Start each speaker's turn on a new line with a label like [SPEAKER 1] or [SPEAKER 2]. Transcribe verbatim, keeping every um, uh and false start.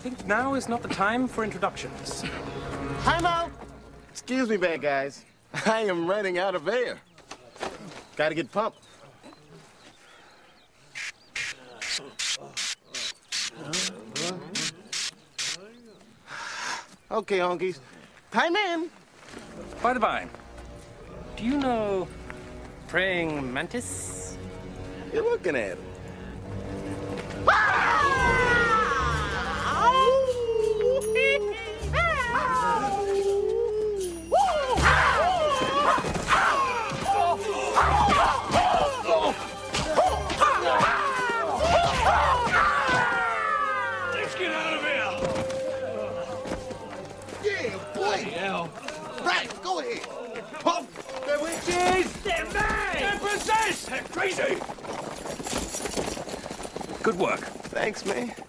[SPEAKER 1] think now is not the time for introductions.
[SPEAKER 2] Time out! Excuse me, bad guys. I am running out of air. Gotta get pumped. Okay, honkies. Time in.
[SPEAKER 1] By the by, do you know praying mantis?
[SPEAKER 2] You're looking at him.
[SPEAKER 3] Let's get out of here!
[SPEAKER 2] Yeah, boy!
[SPEAKER 3] Hell.
[SPEAKER 2] Right, go ahead. Pump!
[SPEAKER 3] They're witches! They're mad! They're possessed! They're crazy!
[SPEAKER 1] Good work.
[SPEAKER 2] Thanks, man.